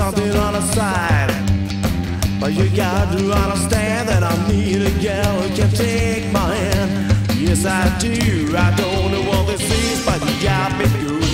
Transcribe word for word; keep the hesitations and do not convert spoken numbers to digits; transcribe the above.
something on the side. But you got to understand that I need a girl who can take my hand. Yes, I do. I don't know what this is, but you got me good.